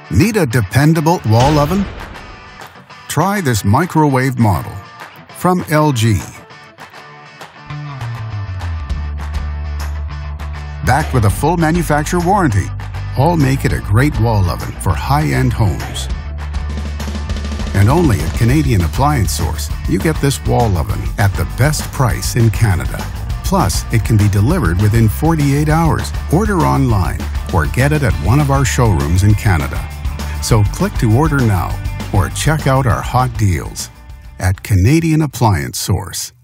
Need a dependable wall oven? Try this microwave model from LG. Backed with a full manufacturer warranty, all make it a great wall oven for high-end homes. And only at Canadian Appliance Source, you get this wall oven at the best price in Canada. Plus, it can be delivered within 48 hours. Order online or get it at one of our showrooms in Canada. So click to order now or check out our hot deals at Canadian Appliance Source.